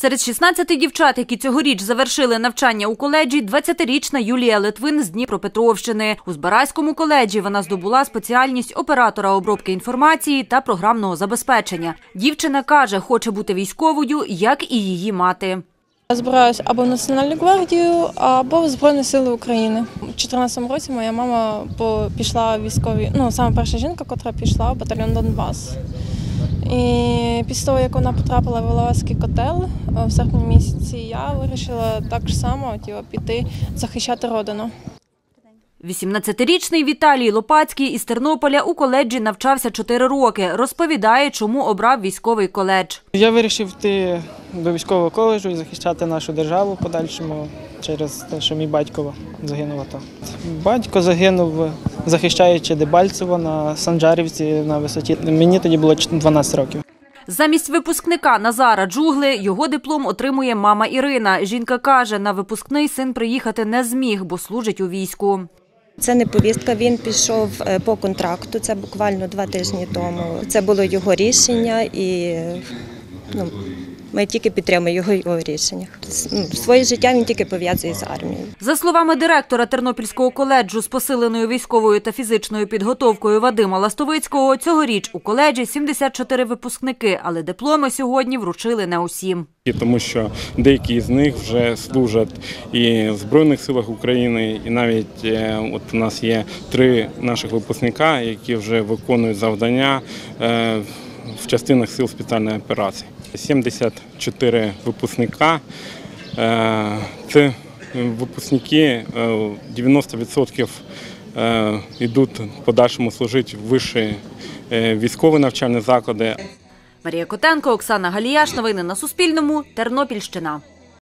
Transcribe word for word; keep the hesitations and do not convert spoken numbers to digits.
Серед шістнадцяти дівчат, які цьогоріч завершили навчання у коледжі, двадцятирічна Юлія Литвин з Дніпропетровщини. У Збаразькому коледжі вона здобула спеціальність оператора обробки інформації та програмного забезпечення. Дівчина каже, хоче бути військовою, як і її мати. Я збираюся або в Національну гвардію, або в Збройні сили України. У дві тисячі чотирнадцятому році моя мама пішла в військові, ну, саме перша жінка, яка пішла в батальйон Донбас. І після того, як вона потрапила в Іловайський котел в серпні місяці, я вирішила так само піти захищати родину. вісімнадцятирічний Віталій Лопацький із Тернополя у коледжі навчався чотири роки. Розповідає, чому обрав військовий коледж. Я вирішив йти до військового коледжу і захищати нашу державу в подальшому через те, що мій батько загинув АТО. Батько загинув, захищаючи Дебальцево на Санжарівці на висоті. Мені тоді було дванадцять років. Замість випускника Назара Джугли його диплом отримує мама Ірина. Жінка каже, на випускний син приїхати не зміг, бо служить у війську. Це не повістка, він пішов по контракту, це буквально два тижні тому. Це було його рішення і ну, ми тільки підтримуємо його, його рішення. Своє життя він тільки пов'язує з армією. За словами директора Тернопільського коледжу з посиленою військовою та фізичною підготовкою Вадима Ластовицького, цьогоріч у коледжі сімдесят чотири випускники, але дипломи сьогодні вручили не усім. Тому що деякі з них вже служать і в Збройних силах України, і навіть от у нас є три наших випускника, які вже виконують завдання в частинах сил спеціальної операції. сімдесят чотири випускника – це випускники, дев'яносто відсотків йдуть в подальшому служити в вищі військові навчальні заклади. Марія Котенко, Оксана Галіяш. Новини на Суспільному. Тернопільщина.